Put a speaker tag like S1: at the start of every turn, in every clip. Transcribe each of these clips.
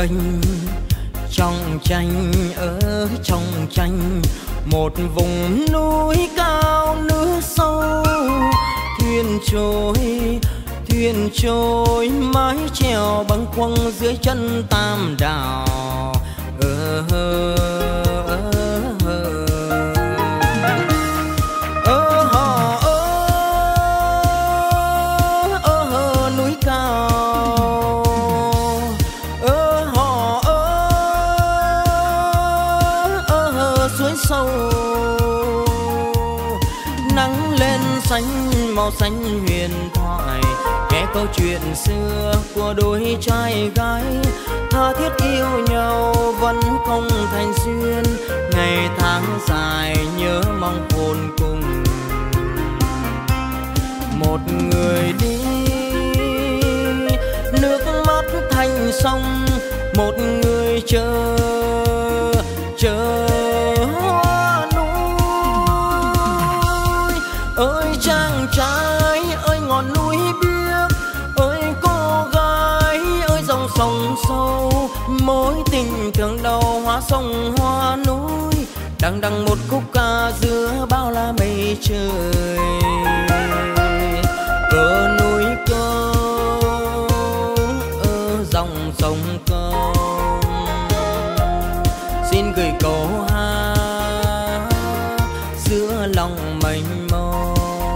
S1: bềnh trong tranh, ở trong tranh một vùng núi cao nước sâu. Thuyền trôi mái chèo bâng khuâng dưới chân Tam Đảo. Núi cao suối sâu, nắng lên xanh màu xanh huyền thoại, nghe câu chuyện xưa của đôi trai gái tha thiết yêu nhau vẫn không thành duyên. Ngày tháng dài nhớ mong khôn cùng, một người đi nước mắt thành sông, một người chờ hoa núi. Ơi chàng trai ơi ngọn núi biếc, ơi cô gái ơi dòng sông sâu, mối tình thương đầu hóa sông hoa núi, đằng đằng một khúc ca giữa bao la mây trời. Ở núi Công, ở dòng sông Công, xin gửi câu hát giữa lòng mênh mông.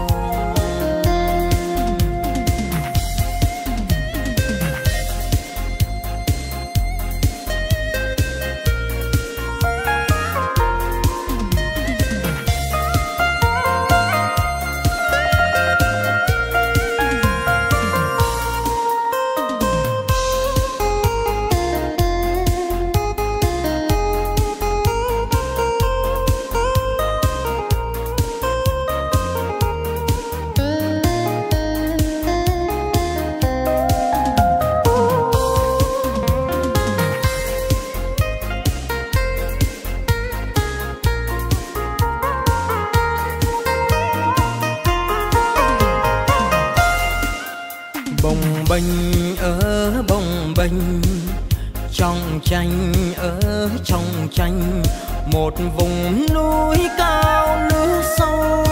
S1: Bồng bềnh trong tranh, ở trong tranh một vùng núi cao nước sâu.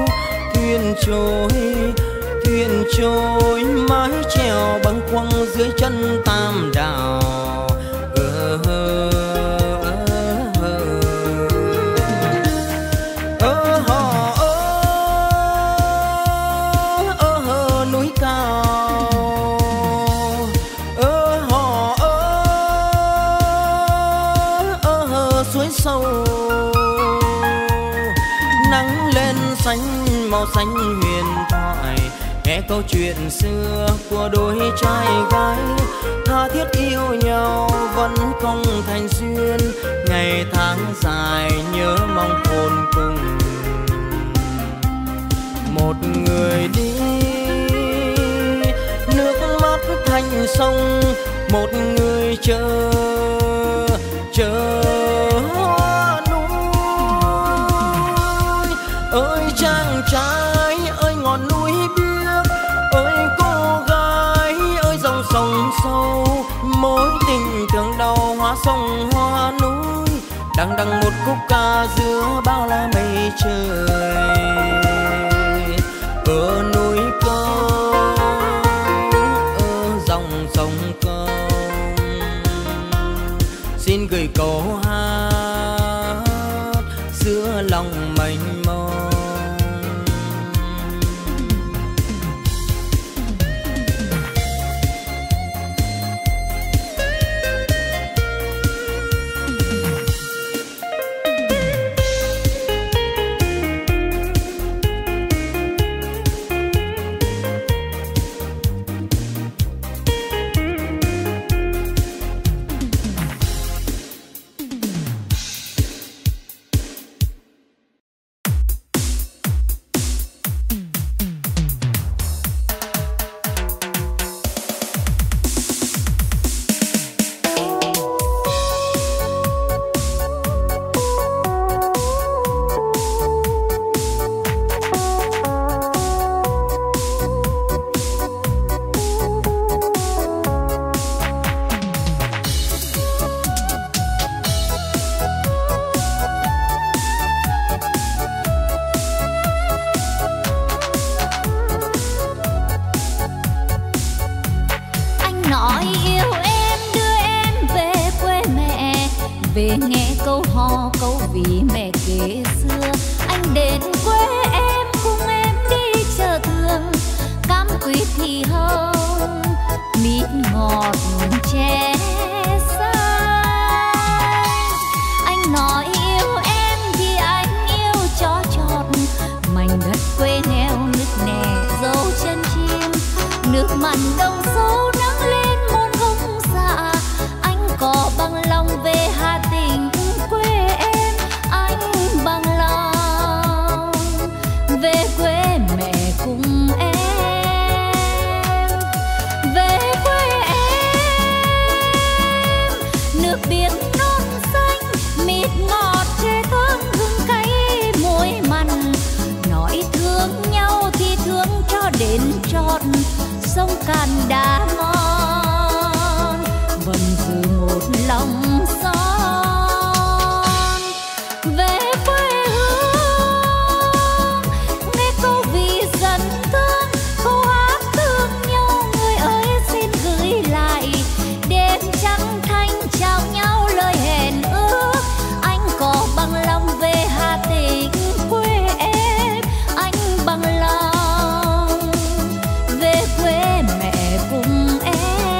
S1: Thuyền trôi mái chèo bâng khuâng dưới chân Tam Đảo. Núi cao suối sâu, nắng lên xanh màu xanh huyền thoại, nghe câu chuyện xưa của đôi trai gái tha thiết yêu nhau vẫn không thành duyên. Ngày tháng dài nhớ mong khôn cùng, một người đi nước mắt thành sông, một người chờ hoa núi. Ơi chàng trai ơi ngọn núi biếc, ơi cô gái ơi dòng sông sâu, mối tình thương đầu hóa sông hoa núi, đằng đằng một khúc ca giữa bao la mây trời. Ở núi Công, ở dòng sông Công, xin gửi câu hát giữa lòng mênh mông.
S2: về nghe câu hò câu ví mẹ kể xưa. Anh đến quê em cùng em đi chợ thường, cam quýt thì hồng mít ngọt chè xanh. Anh nói yêu em thì anh yêu cho chót, mảnh đất quê nghèo nứt nẻ dấu chân chim, nước mặn đông sâu nắng lên muôn gông dạ. Anh có bằng lòng về Hà Tĩnh quê em, anh bằng lòng về quê mẹ cùng em. Về quê em, nước biển non xanh mịt ngọt chè thơm hương cay muối mặn. Nói thương nhau thì thương cho đến trọn, sông Càn đá ngon vẫn giữ một lòng son. Về quê hương nghe câu ví dẫn thương, câu hát thương nhau người ơi xin gửi lại. Đêm trăng thanh chào nhau lời hẹn ước, anh có bằng lòng về Hà Tĩnh quê em, anh bằng lòng về quê mẹ cùng em.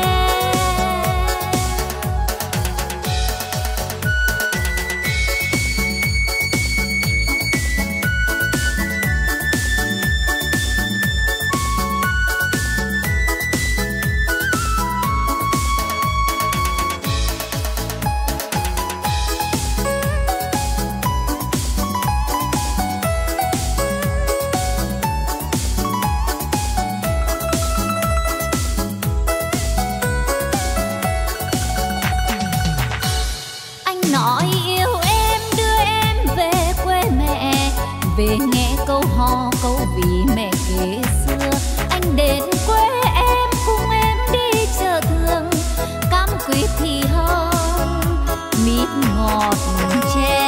S2: Anh nói yêu em đưa em về quê mẹ, về nghe câu hò câu ví mẹ kể xưa. Anh đến quê em cùng em đi chợ thường, cam quýt thì hồng mít ngọt chè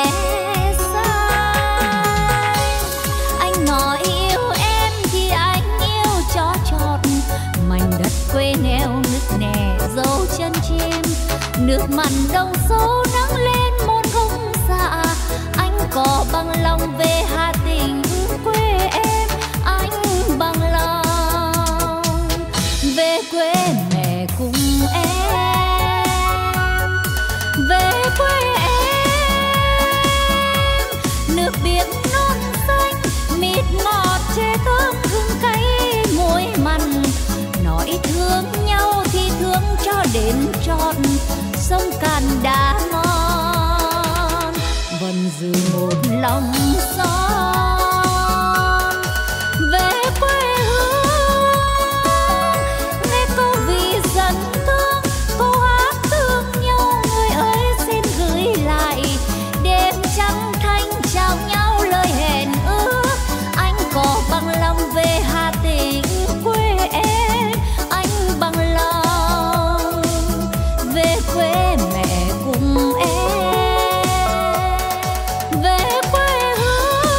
S2: xanh. Anh nói yêu em thì anh yêu cho chót, mảnh đất quê nghèo nứt nẻ dấu chân chim, nước mặn đông sâu nắng lên muôn gông dạ. Anh có bằng lòng về Hà Tĩnh quê em, anh bằng lòng về quê mẹ cùng em. Về quê em, nước biển non xanh mịt ngọt chè thơm hương cay muối mặn. Nói thương nhau thì thương cho đến trọn, sông Càn đá ngon vẫn giữ một lòng son. Về quê hương nghe câu ví dẫn thương, câu hát thương nhau người ơi xin gửi lại. Đêm trăng thanh chào nhau lời hẹn ước, anh có bằng lòng về Hà Tĩnh quê em, anh bằng lòng về quê mẹ cùng em. Về quê hương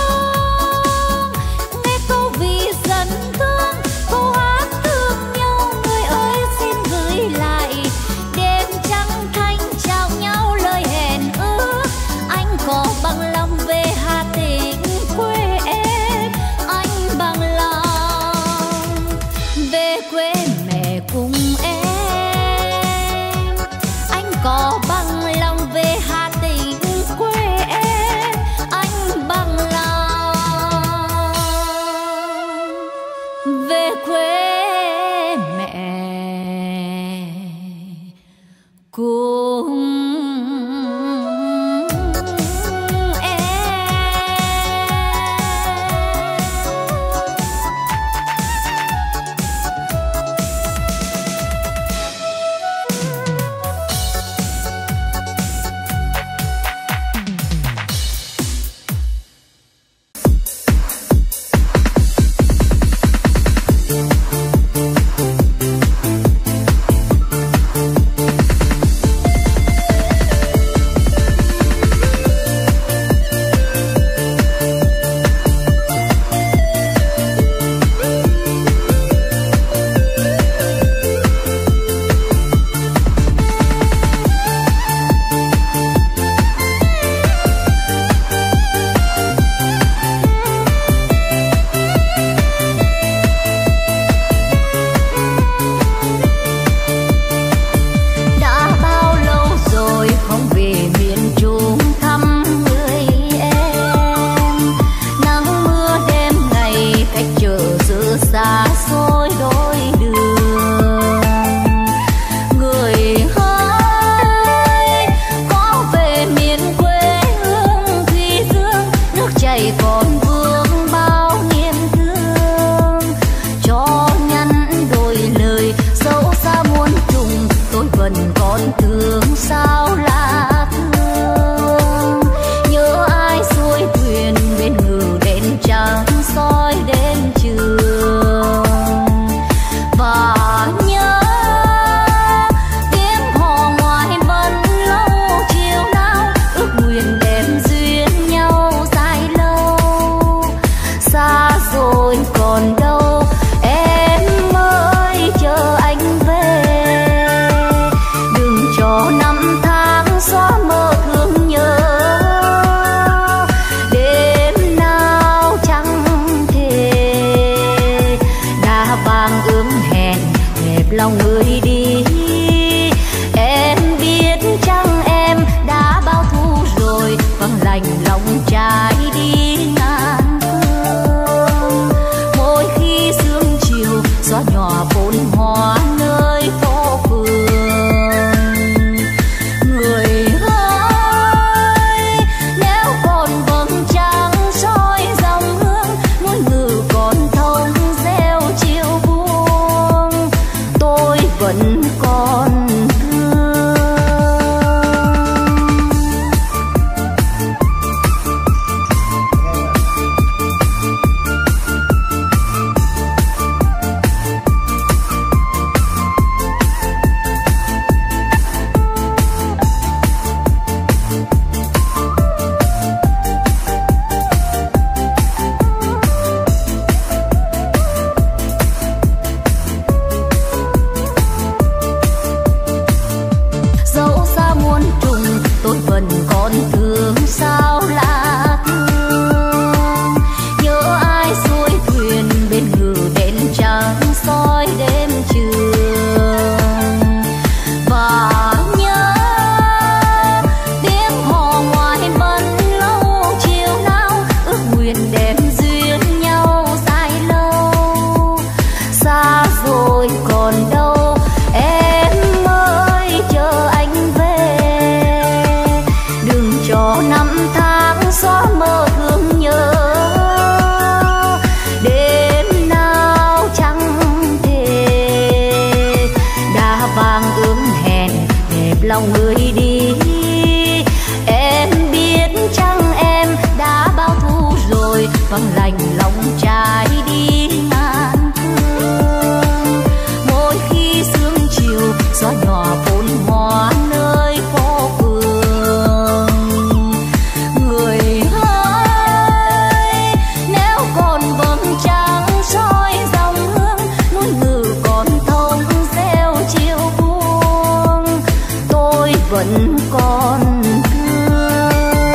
S2: vẫn còn thương.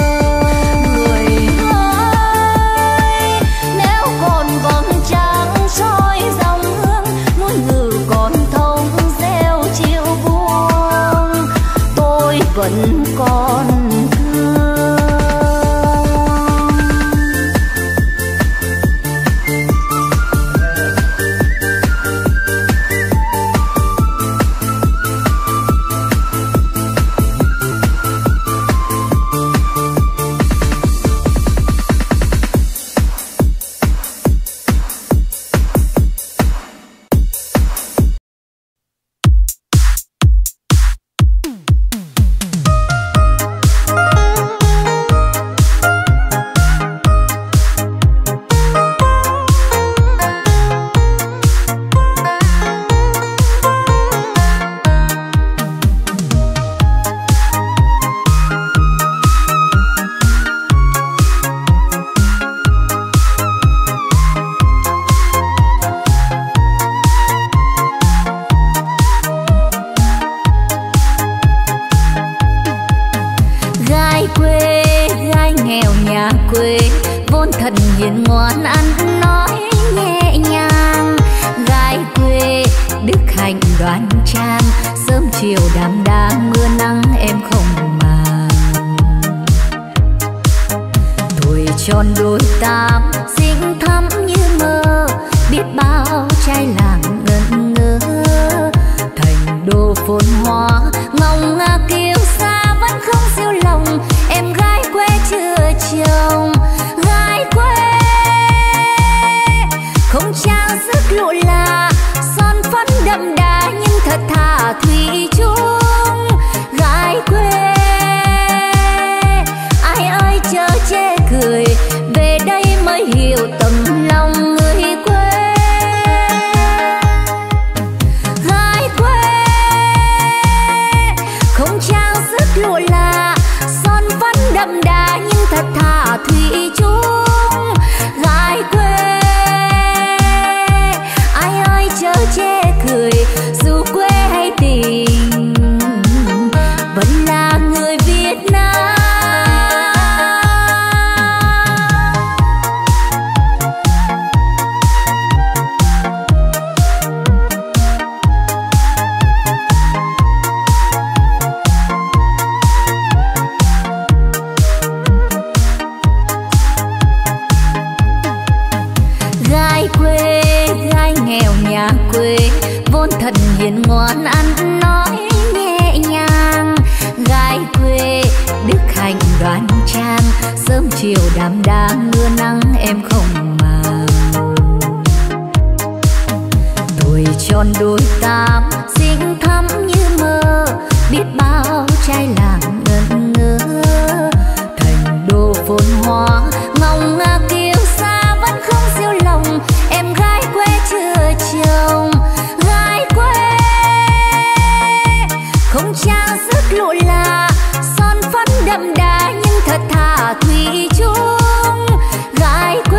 S2: Người ơi, nếu còn vầng trăng soi dòng hương, muôn ngừ còn thông reo chiều buông, tôi vẫn còn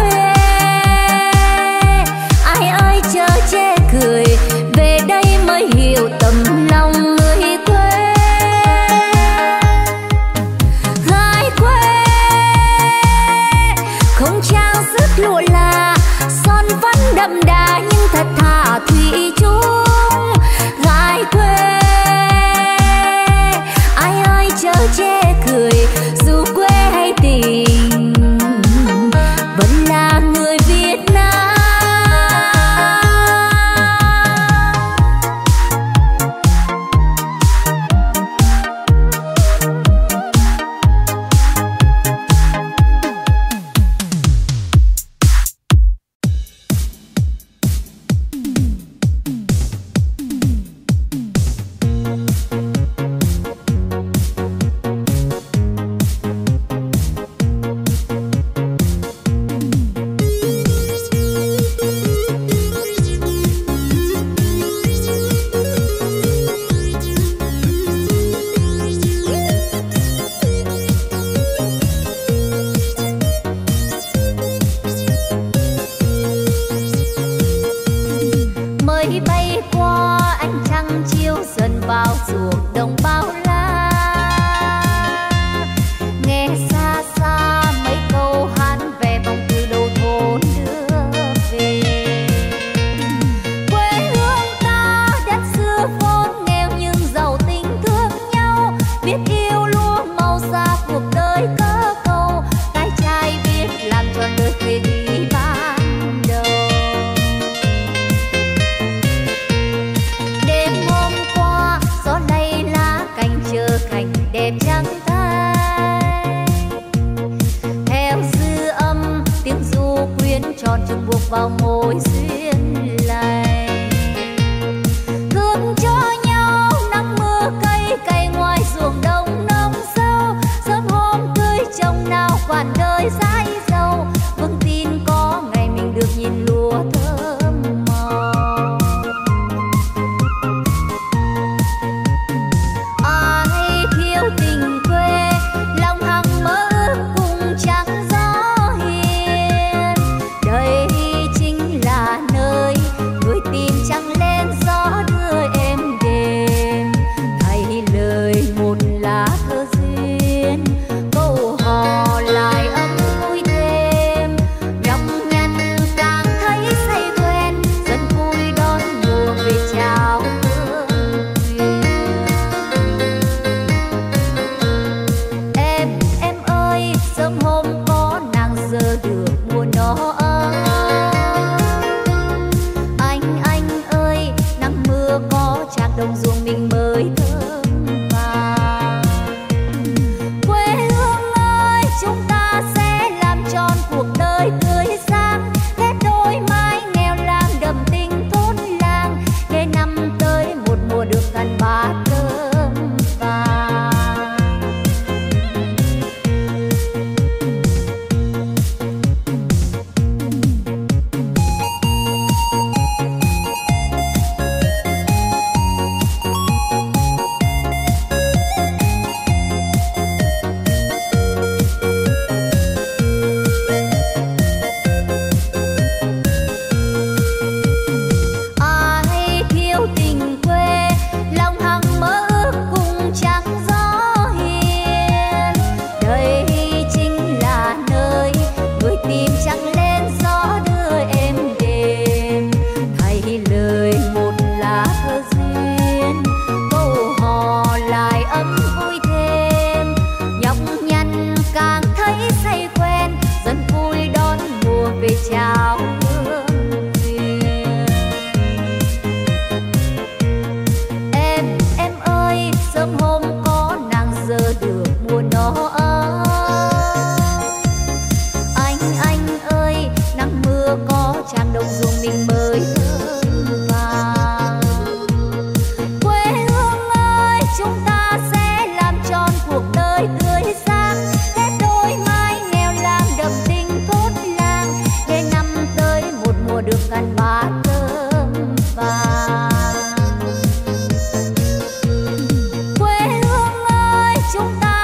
S2: ai ơi chớ chê cười, về đây mới chung buộc vào môi duyên lành. Thương cho nhau nắng mưa cây cày ngoài ruộng đồng nông sâu, sớm hôm cưới chồng nào quản đời dãi dầu, vững tin có ngày mình được nhìn lúa thơm màu. Ai thiếu tình quê lòng hằng mơ ước cùng trắng gió hiền, đây chính là nơi người tìm trăng lên gió đưa em đêm, thay lời một lá thơ duyên câu hò lại ấm vui thêm, nhọc nhằn càng thấy say quen, dần vui đón mùa về chào hương duyên. Em ơi sớm hôm có nàng giờ được mùa nó ấm, anh ơi nắng mưa có trạc đồng ruộng mình mới thơm vàng. Quê hương ơi chúng ta sẽ làm tròn cuộc đời tươi sáng, ghép đôi mái nghèo làng đậm tình thôn làng, để năm tới một mùa được gắn bát cơm vàng. Ai thiếu tình quê lòng hằng mơ ước cùng trắng gió hiền, đây chính là nơi người tìm trăng lên gió đưa em đêm, thay lời một lá thơ duyên câu hò lại ấm vui thêm, nhọc nhằn càng thấy say quen, dần vui đón mùa về chào hương duyên. Em ơi sớm hôm có nàng giờ được mùa nó ấm, anh ơi nắng mưa có tràng đồng ruộng mình mới thơm vàng. Quê hương ơi chúng ta sẽ làm tròn cuộc đời tươi sáng, ghép đôi mái nghèo làng đậm tình thôn làng, để năm tới một mùa được gắn bát cơm vàng. Quê hương ơi chúng ta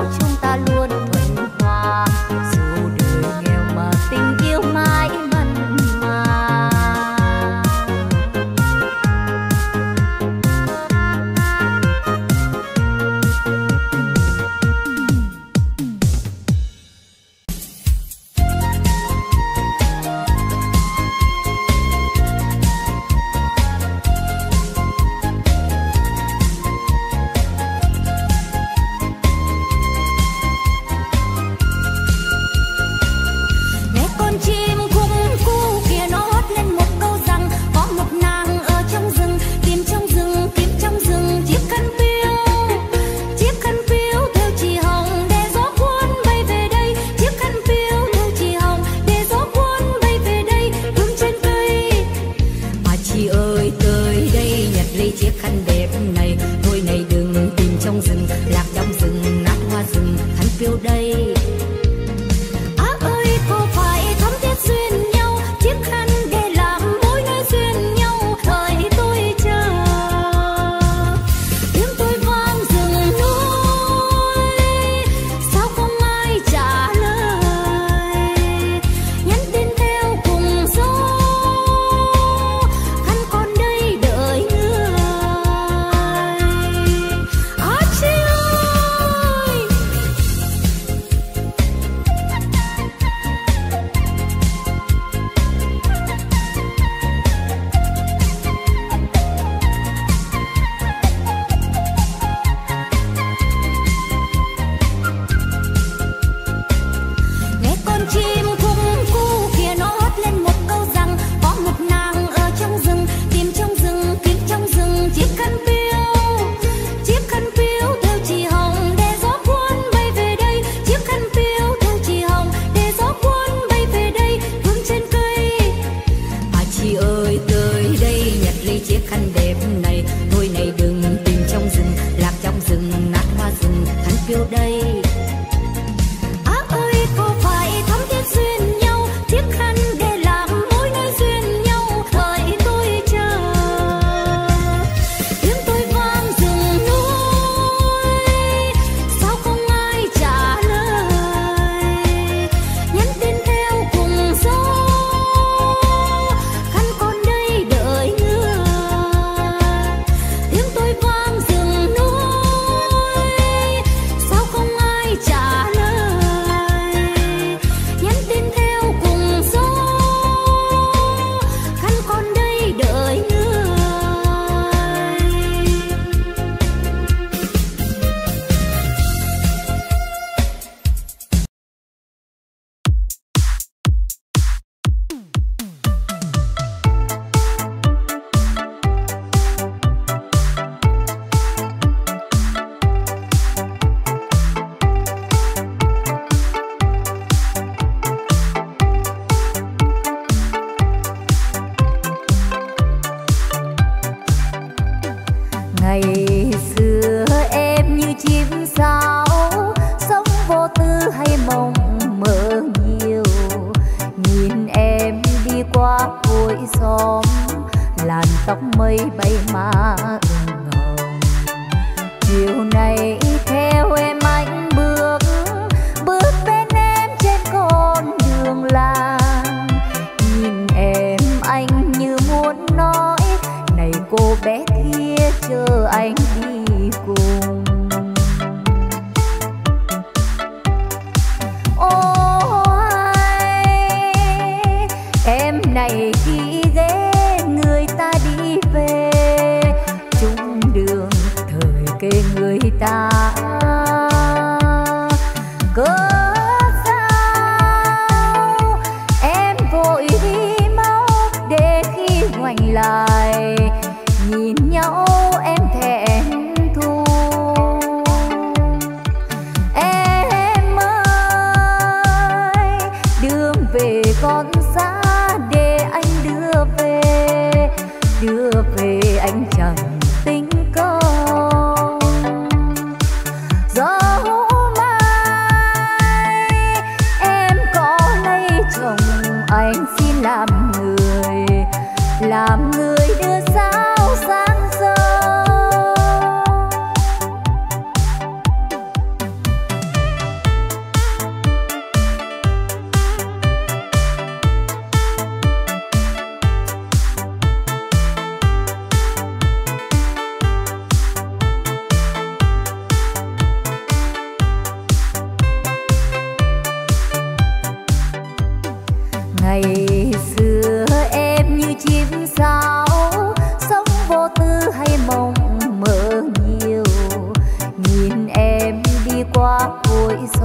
S2: sao chúng ta luôn thuận hòa, dù đời nghèo mà tình yêu mãi mặn mà.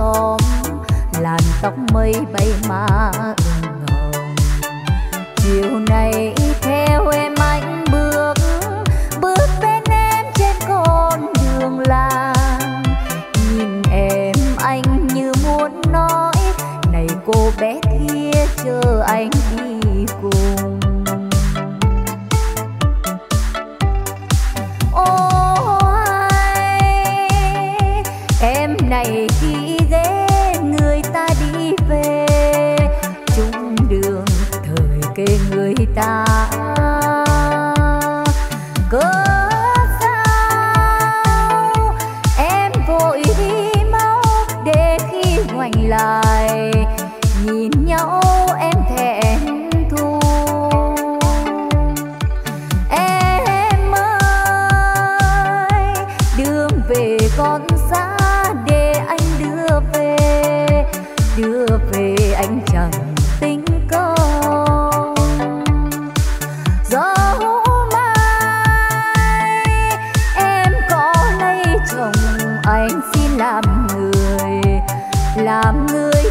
S2: xóm, làn tóc mây bay mà ửng hồng. Chiều nay theo em anh bước bên em trên con đường làng. Nhìn em anh như muốn nói, này cô bé kia chờ anh đi cùng. Em này khi ghé người ta đi về, chung đường thời kê người ta. Cớ sao em vội đi mau, để khi ngoảnh lại nhìn nhau em thẹn thùng. Em ơi, đường về con xa để anh đưa về anh chẳng tính công. Dẫu mai em có lấy chồng, anh xin làm người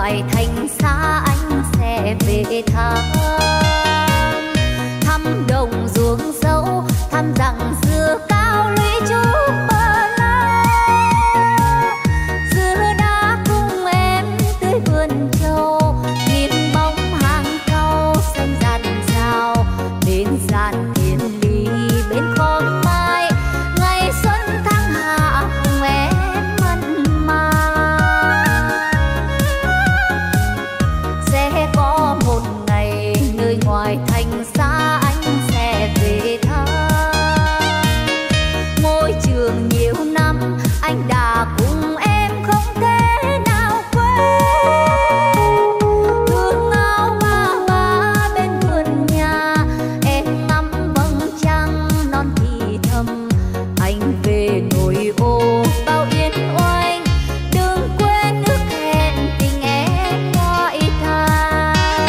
S2: ngoài thành xa anh sẽ về thăm đồng ruộng dâu, thăm rằng dừa cao lũy trúc bờ la. Dừa đã cùng em tưới vườn trầu, nhìn bóng hàng cau xanh rạt rào bên dàn thiên lý bên khóm mai. Ngày xuân tháng hạ cùng em mặn mà, sẽ có một ngày nơi ngoài thành xa anh sẽ về thăm. Ngôi trường nhiều năm anh đã cùng em không thể nào quên. Thương áo ba bên vườn nhà, em ngắm vầng trăng non thì thầm. Anh về nội ô bao yên oanh, đừng quên ước hẹn tình em ngoại thành.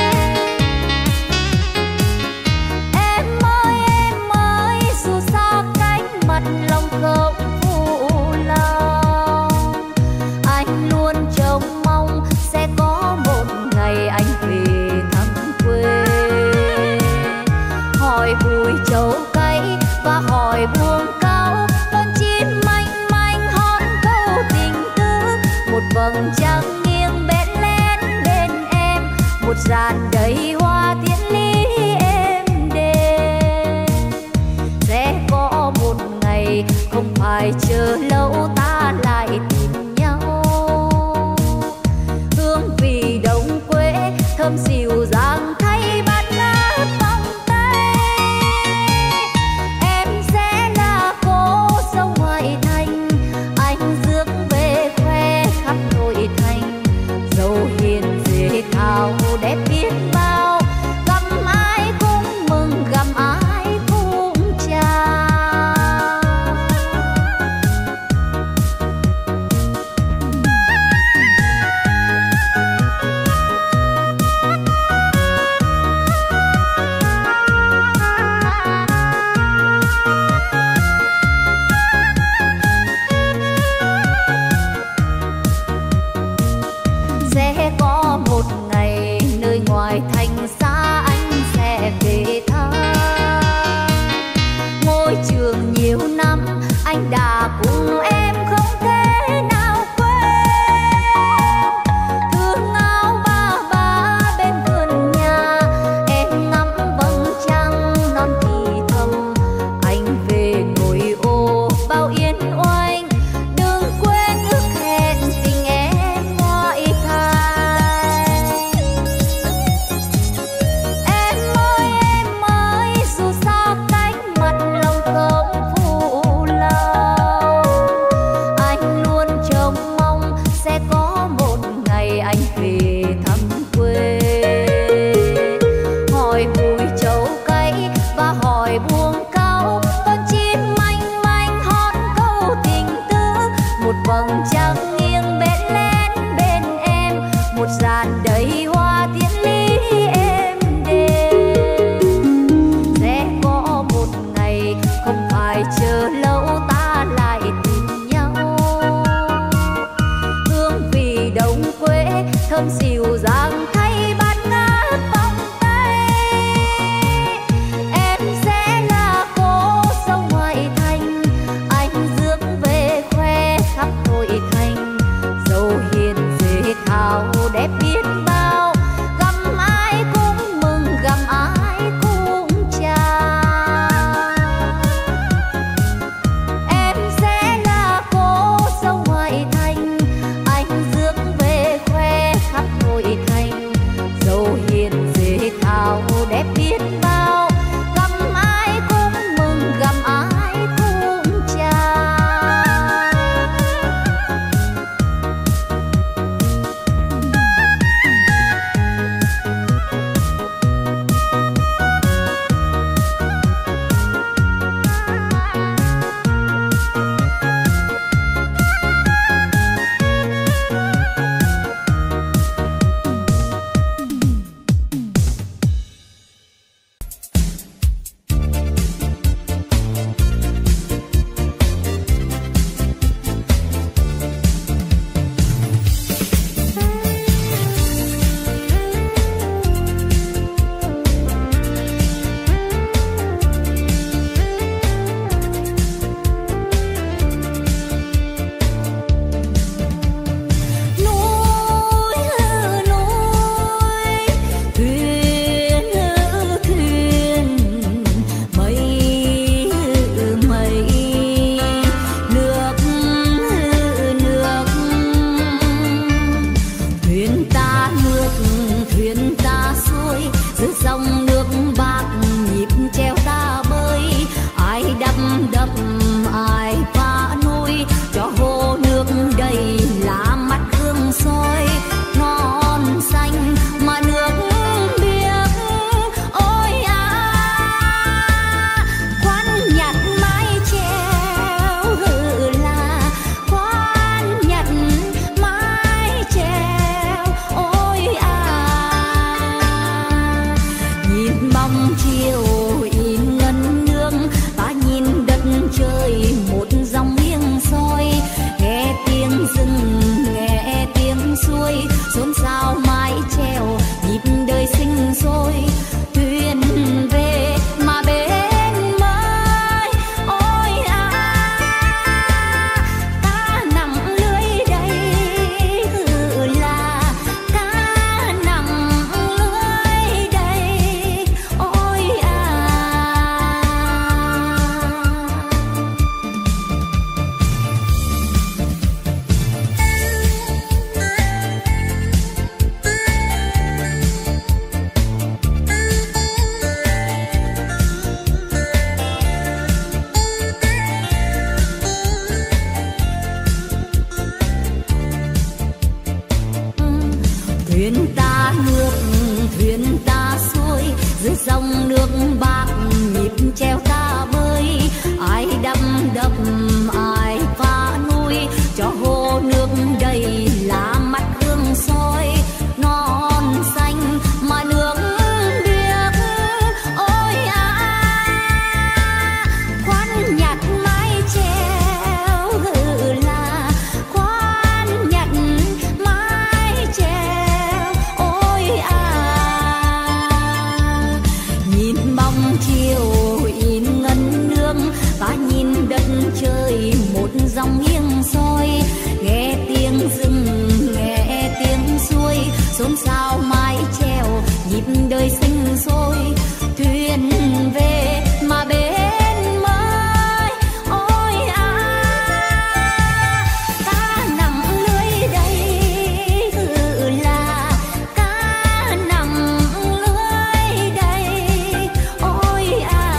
S2: Em ơi dù sao cánh mặt lòng không phụ lòng. Anh luôn trông mong sẽ có một ngày anh về thăm quê. Hỏi bụi trầu cay và hỏi buông cao, con chim manh manh hót câu tình tứ. Một vầng trăng nghiêng bén lén bên em, một dàn đầy hoa tiễn ly êm đềm. Sẽ có một ngày không phải chờ lâu ta lại tìm nhau. Hương vị đồng quê thơm dịu dàng thay bát ngát vòng tay. Em sẽ là cô dâu ngoại thành, anh rước về khoe khắp nội thành. Dâu hiền dễ thảo đẹp biết bao, gặp ai cũng mừng gặp ai cũng chào. Sẽ có một ngày nơi ngoài thành xa anh sẽ về thăm. Ngôi trường nhiều năm anh đã cùng em không thể nào quên. Thương áo ba bên vườn nhà, em ngắm vầng trăng non thì thầm. Anh về nội ô bao yên oanh, đừng quên ước hẹn tình em ngoại thành. Em ơi dù sao cánh mặt lòng không phụ lòng. Anh luôn trông mong sẽ có một ngày anh về thăm quê. Hỏi bụi trầu cay và hỏi buông cao, con chim manh manh hót câu tình tứ. Một vầng trăng nghiêng bén lén bên em, một dàn đầy hoa tiễn ly êm đềm. Sẽ có một ngày không phải chờ lâu ta lại tìm nhau. Hương vị đồng quê thơm dịu dàng thay bát ngát vòng tay. Em sẽ là cô dâu ngoại thành, anh rước về khoe khắp nội thành. Dâu hiền dễ thảo đẹp biết bao, gặp ai cũng mừng gặp ai cũng chào. Em sẽ là cô dâu ngoại thành, anh rước về khoe khắp nội thành. ta nước thuyền ta xuôi giữa dòng nước bạc nhịp treo ta bơi, ai đắm đập ai phá nuôi cho hồ nước đầy lá mắt hương soi non xanh mà nước biếc. Ôi à khoan nhặt mái chèo hự là khoan nhặt mái chèo. Ôi à nhìn bóng chiều in ngân nương, ta nhìn đất trời một dòng nghiêng soi, nghe tiếng rừng nghe tiếng suối xôn xao mái chèo nhịp đời sinh sôi. Thuyền về mà bên mới. Ôi à ta nằm lưới đây hự là ta nằm lưới đây. Ôi à thuyền ta nước thuyền ta xuôi giữa dòng nước bạc nhịp treo ta bơi, ai đắm đập ai phá nuôi cho hồ nước đầy lá mắt hương soi non xanh mà nước biếc. Ôi à khoan nhặt mái chèo hự là khoan nhặt mái chèo. Ôi à nhìn bóng chiều in ngân nương, ta nhìn đất trời một dòng nghiêng soi, nghe tiếng rừng nghe tiếng suối xôn xao mái chèo nhịp đời sinh sôi. Thuyền về mà bên mới. Ôi à ta nằm lưới đây hự là ta nằm lưới đây. Ôi à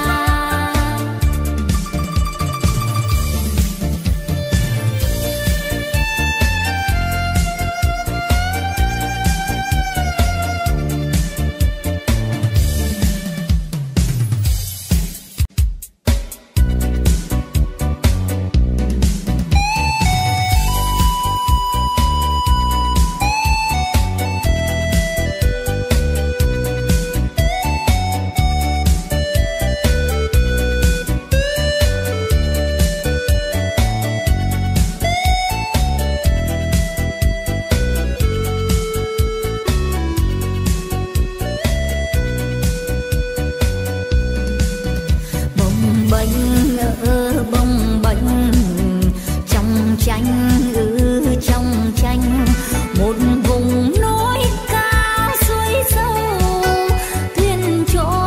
S2: bồng bềnh trong tranh trong tranh một vùng núi cao suối sâu. Thuyền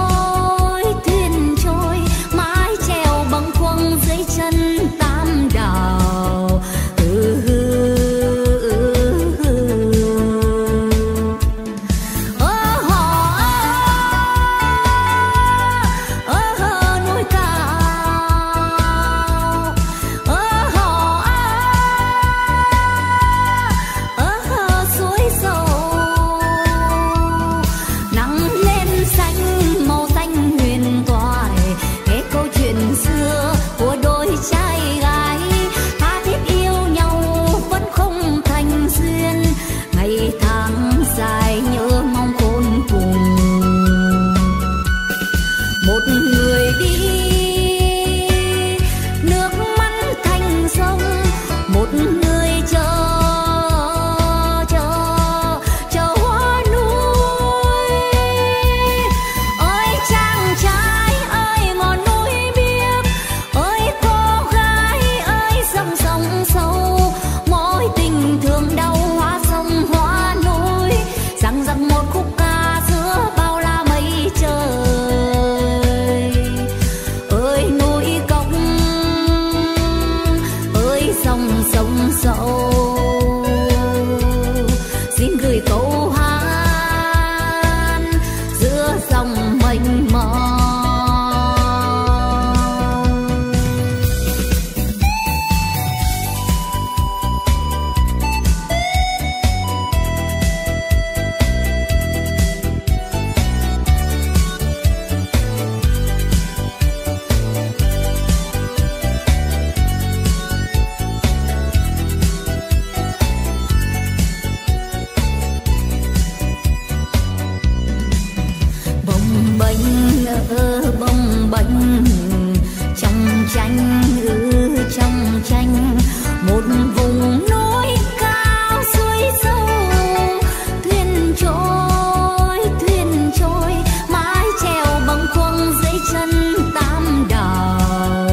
S2: trôi mái chèo bâng khuâng dưới chân tam đảo. Núi cao suối sâu nắng lên xanh màu xanh huyền thoại, nghe câu chuyện xưa của đôi trai gái tha thiết yêu nhau vẫn không thành duyên. Ngày tháng dài nhớ mong khôn cùng một người đi nước mắt thành sông, một người chờ hoa núi. Ơi chàng trai ơi ngọn núi biếc, ơi cô gái ơi dòng sông sâu, mối tình thương đau hóa sông hóa núi rằng rằng bềnh bồng bềnh trong tranh trong tranh một vùng núi cao suối sâu thuyền trôi mái chèo bâng khuâng dưới chân tam đảo.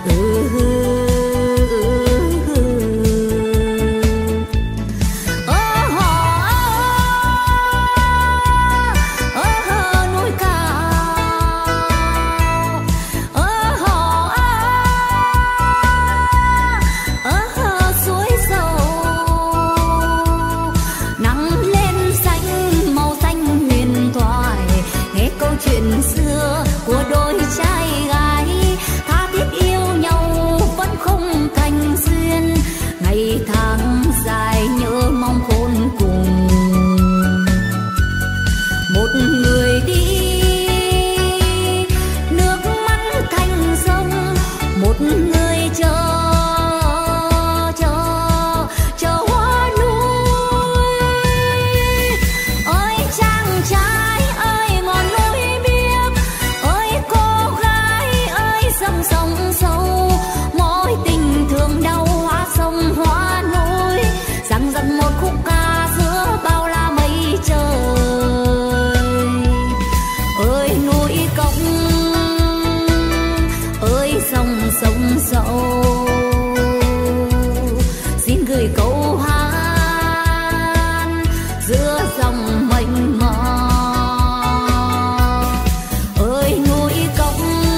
S2: Núi cao suối sâu nắng lên xanh màu xanh huyền thoại, nghe câu chuyện xưa của đôi trai gái tha thiết yêu nhau vẫn không thành duyên, ngày tháng dài nhớ mong khôn cùng. Một người đi nước mắt thành sông, một người chờ hoa núi. Ơi chàng trai ơi ngọn núi biếc, ơi cô gái ơi dòng sông sâu, mối tình thương đau hóa sông hóa núi, rằng dần một khúc ca giữa bao la mây trời. Ơi núi cốc, ơi sông sông sâu, xin gửi câu hát giữa dòng mênh mông. Ơi núi cốc,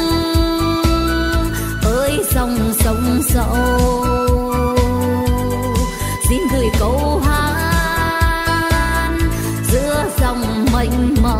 S2: ơi sông sông sâu, xin gửi câu hát giữa dòng mênh mông.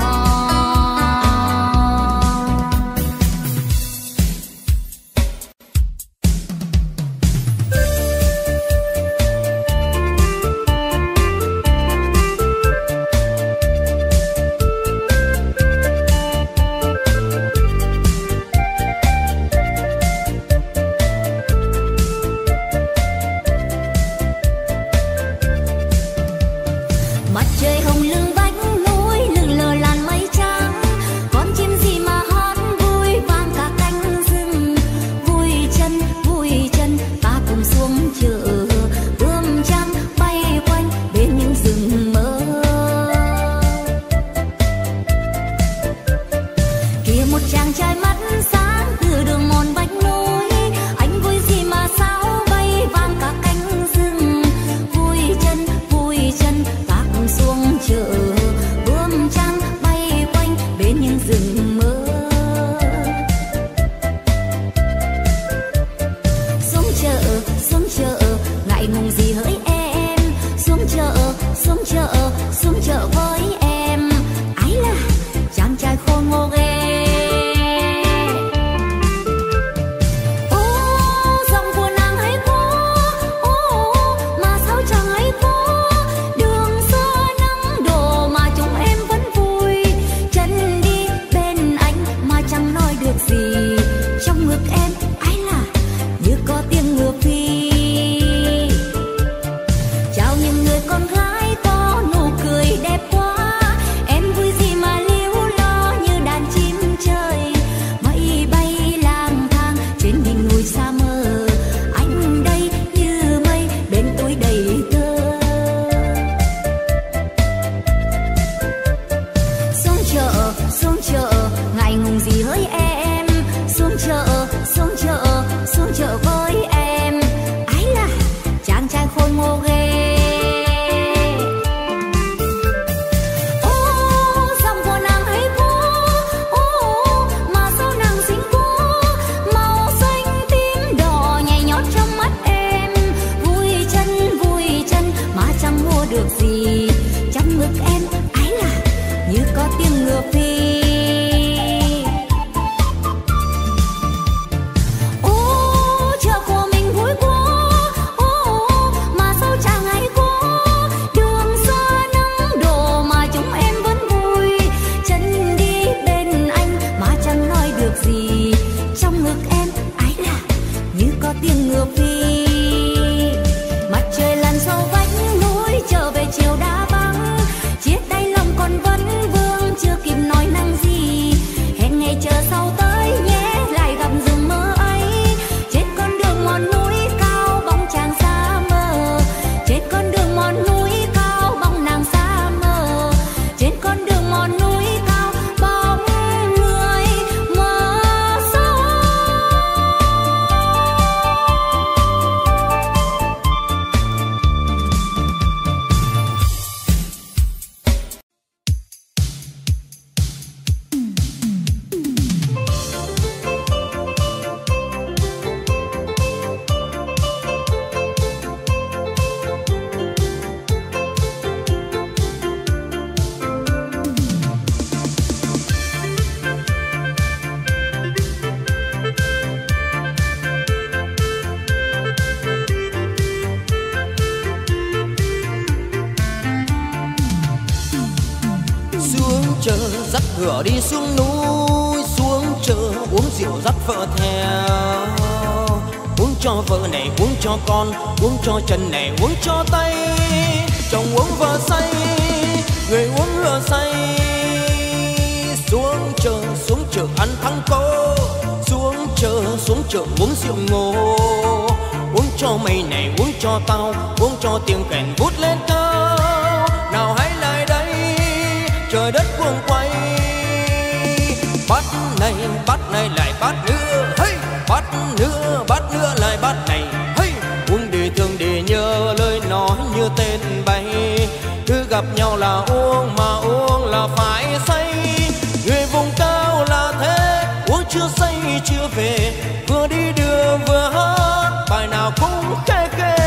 S1: chờ dắt ngựa đi xuống núi, xuống chờ uống rượu dắt vợ theo. Uống cho vợ này, uống cho con, uống cho chân này, uống cho tay. Chồng uống vợ say, người uống ngựa say. Xuống chờ ăn thắng cố, xuống chờ uống rượu ngô. Uống cho mày này, uống cho tao, uống cho tiếng kèn vút lên cao. Nào hãy lại đây, trời đất cuồng quay. Bát này lại bát nữa, hey! Bát nữa lại bát này, hey! Uống để thương để nhớ lời nói như tên bay. Cứ gặp nhau là uống mà uống là phải say. Người vùng cao là thế, uống chưa say chưa về. Vừa đi đường vừa hát, bài nào cũng khê khê.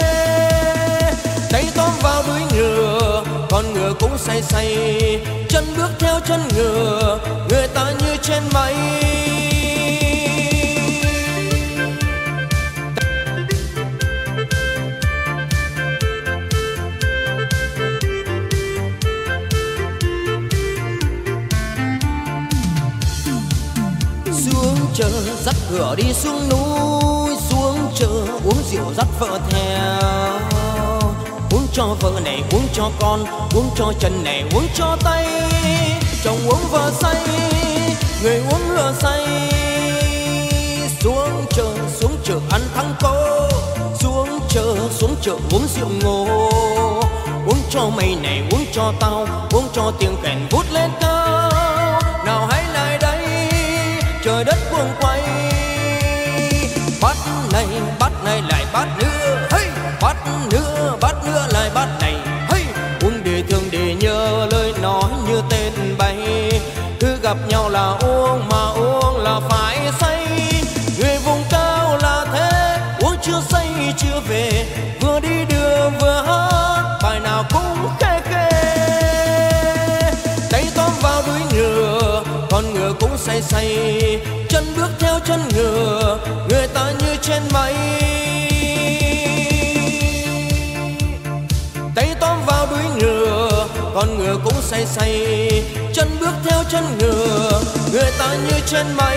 S1: Tay tóm vào đuôi ngựa, con ngựa cũng say say. Chân bước theo chân ngựa, người ta như trên mây. Xuống chờ dắt ngựa đi xuống núi, xuống chờ uống rượu dắt vợ theo. Uống cho vợ này, uống cho con, uống cho chân này, uống cho tay. Chồng uống vợ say, người uống ngựa say. Xuống chờ ăn thắng cố, xuống chờ uống rượu ngô. Uống cho mày này, uống cho tao, uống cho tiếng kèn vút lên cao. Nào hãy lại đây, trời đất cuồng quay. Bát này lại bát nữa, hey! Bát nữa lại bát này, hey! Uống để thương để nhớ lời nói như tên bay. Cứ gặp nhau là uống mà uống là phải say. Người vùng cao là thế, uống chưa say chưa về. Vừa đi đường vừa hát, bài nào cũng khê khê. Tay tóm vào đuôi ngựa, con ngựa cũng say say. Chân bước theo chân ngựa, người ta như trên mây. Tay tóm vào đuôi ngựa, con ngựa cũng say say. Chân bước theo chân ngựa, người ta như trên mây.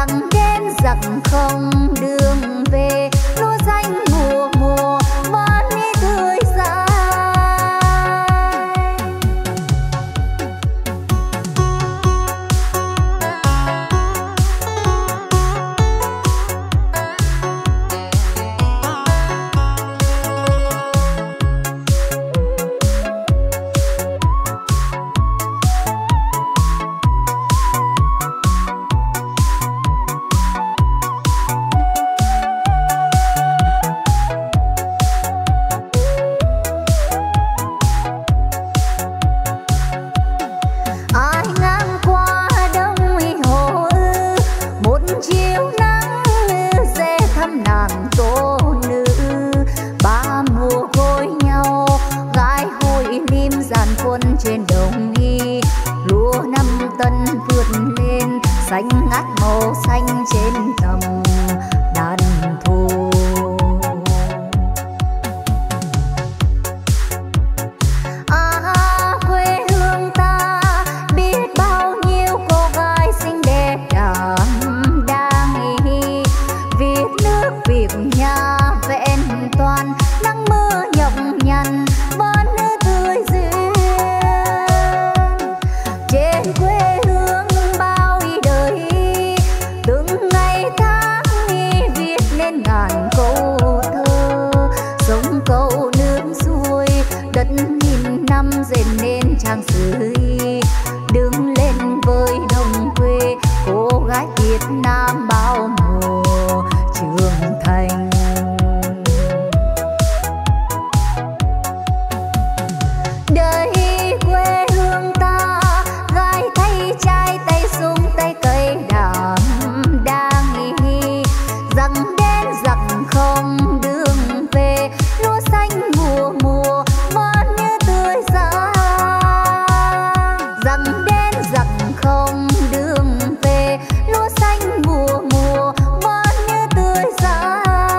S2: không đường về lúa xanh mùa mùa vẫn xanh ngắt màu xanh trên tầm đàn thu. Quê hương ta biết bao nhiêu cô gái xinh đẹp đảm đang viết nước việc nhà vẹn toàn, nắng mưa nhọc nhằn vẫn tươi duyên. Trên quê hương bao đời từng ngày tháng viết nên ngàn câu thơ, sông cầu nước xuôi đất nghìn năm dệt nên trang sử. Đứng lên với đồng quê cô gái Việt Nam bao mùa trưởng thành. Đời quê hương ta gái thay trai tay súng tay cây đảm đang rằng đến rằng không đường về, lúa xanh mùa mùa vẫn như tươi sáng. Rằng đến rằng không đường về, lúa xanh mùa mùa vẫn như tươi sáng.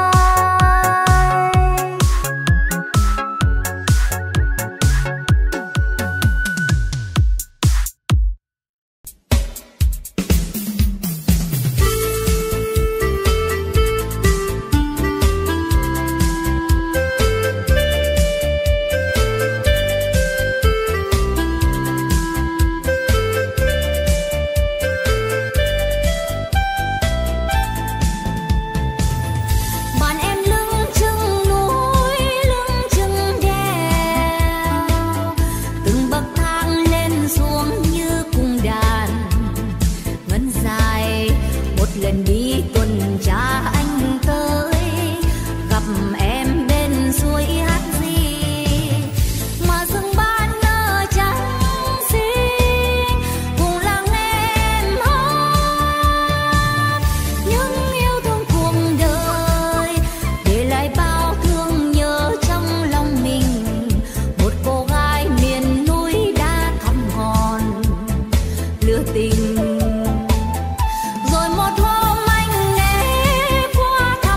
S2: Bạn em lưng chừng núi lưng chừng đèo, từng bậc thang lên xuống như cung đàn ngân dài. Một lần đi tuần tra anh tới gặp em bên suối hát gì mà rừng ban nở trắng xinh, cùng lắng nghe em hát những yêu thương cuộc đời, để lại bao thương nhớ trong lòng mình. Một cô gái miền núi đã thăm hòn lửa tình. Rồi một hôm anh ghé qua thăm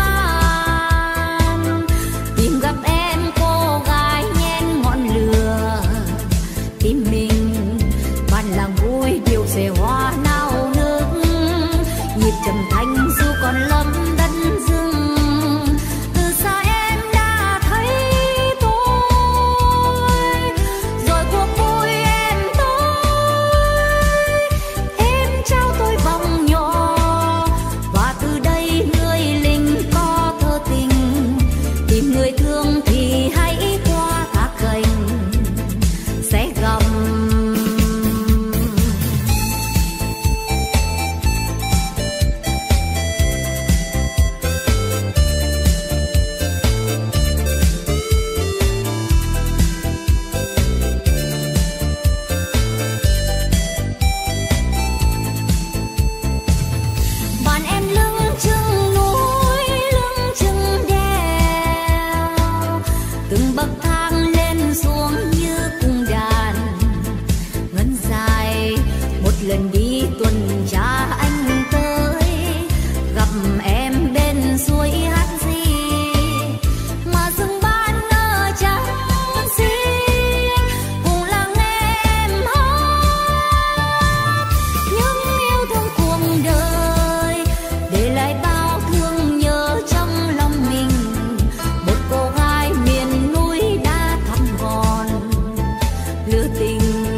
S2: bạn, tìm gặp em cô gái nhen ngọn lửa tim mình. Bạn làng vui điệu xòe hoa nao nức, nhịp trầm thanh dù còn lắm đất rừng. Từ xa em đã thấy tôi, rồi cuộc vui em tới. Em trao tôi vòng nhỏ và từ đây người lính có thơ tình. Tìm người thương thì hãy qua thác gành sẽ gặp. Bạn em lưng chừng núi lưng chừng đèo, từng bậc thang lên xuống như cung đàn ngân dài. Một lần đi tuần tra anh tới gặp em bên suối hát gì mà rừng ban nở trắng xinh, cùng lắng nghe em hát những yêu thương cuộc đời, để lại bao thương nhớ trong lòng mình. Một cô gái miền núi đã thăm hòn lửa tình.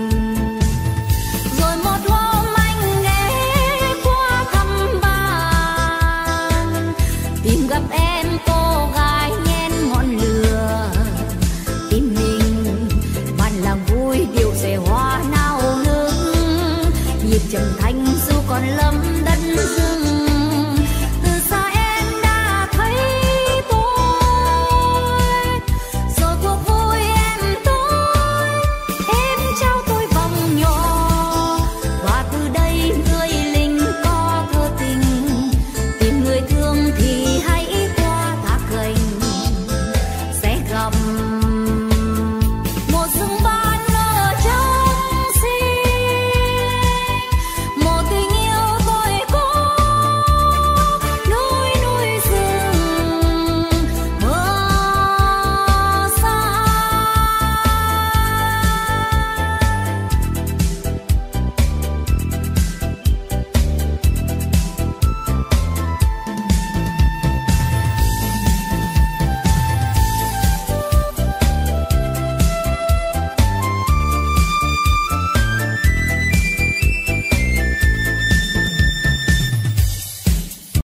S2: Rồi một hôm anh ghé qua thăm bạn, tìm gặp em cô gái